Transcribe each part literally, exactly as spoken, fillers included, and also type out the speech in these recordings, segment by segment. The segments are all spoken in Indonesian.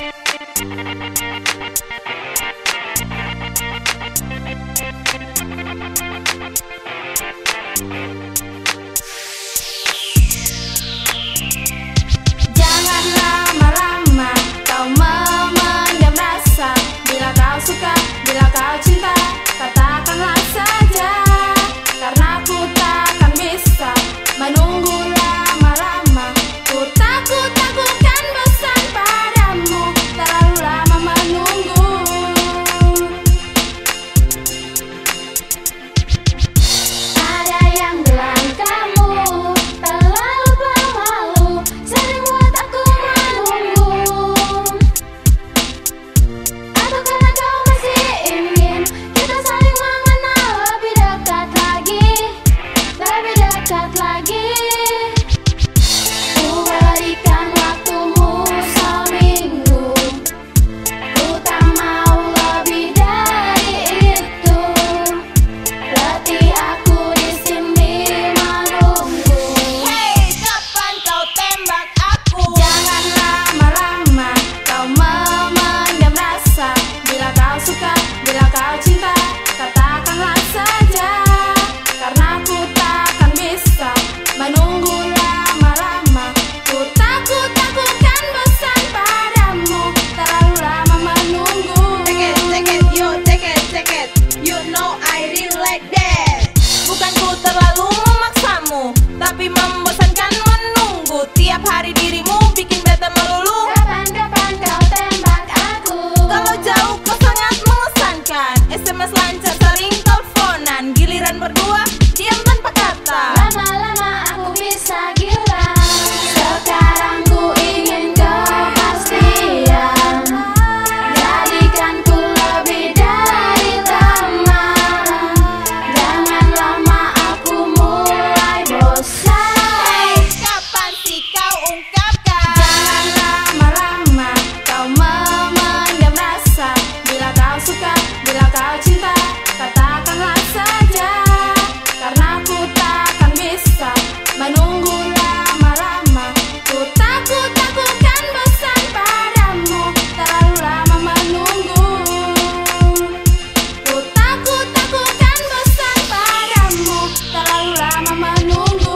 Jangan lama-lama kau memendam rasa. Bila kau suka, bila kau cinta, katakanlah saja. Karena ku takkan bisa menunggu lama-lama. Ku takut aku kan bosan padamu, terlalu lama menunggu. Ada yang bilang kamu terlalu pemalu, sering buat aku menunggu. Atau karena kau masih ingin kita saling mengenal lebih dekat lagi, lebih dekat lagi. Ku berikan waktumu seminggu, ku tak mau lebih dari itu. Letih aku di sini menunggu. Hey, kapan kau tembak aku? Jangan lama-lama kau memendam rasa. Bila kau suka, bila kau cinta, katakanlah saja. Karena ku takkan bisa menunggu lama-lama. Ku takut aku kan bosan padamu, terlalu lama menunggu. Take it, take it, you take it, take it. You know I really like that. Bukan ku terlalu memaksamu, tapi membosankan menunggu. Tiap hari dirimu bikin bete melulu. Kapan-kapan kau tembak aku? Kalau jauh kau sangat mengesankan. S M S lancar sering teleponan. Giliran berdua diam tanpa kata. Lama-lama aku bisa gila. Sekarang ku ingin kepastian. Jadikan ku lebih dari teman. Jangan lama aku mulai bosan. Hey, kapan sih kau ungkapkan? Jangan lama-lama kau memendam rasa. Bila kau suka, bila kau cinta, katakanlah saja. Karena ku takkan bisa menunggu lama-lama. Ku takut aku kan bosan padamu, terlalu lama menunggu. Ku takut aku kan bosan padamu, terlalu lama menunggu.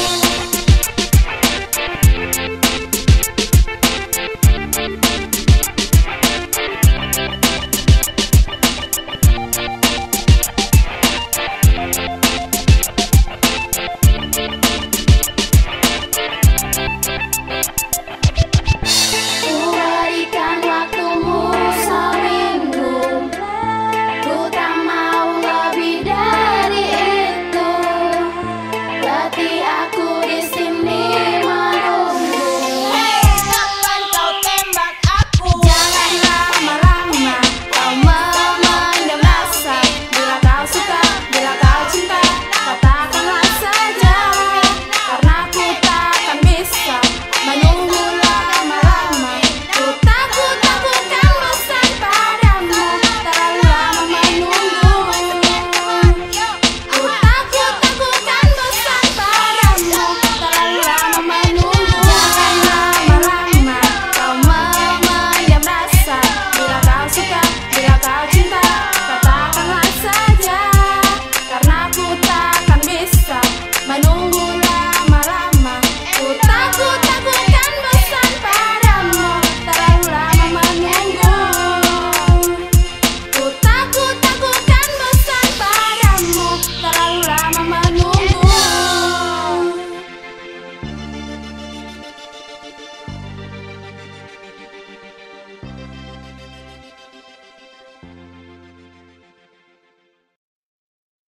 Ku berikan waktumu seminggu, ku tak mau lebih dari itu. Letih